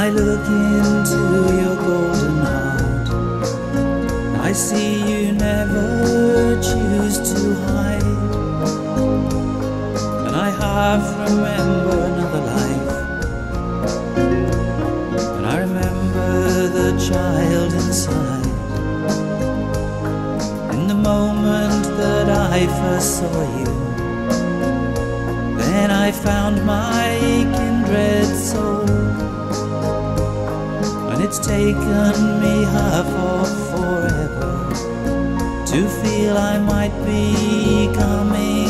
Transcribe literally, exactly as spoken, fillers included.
I look into your golden heart, I see you never choose to hide. And I half remember another life, and I remember the child inside. In the moment that I first saw you, then I found my kindred soul. And it's taken me half of forever to feel I might be coming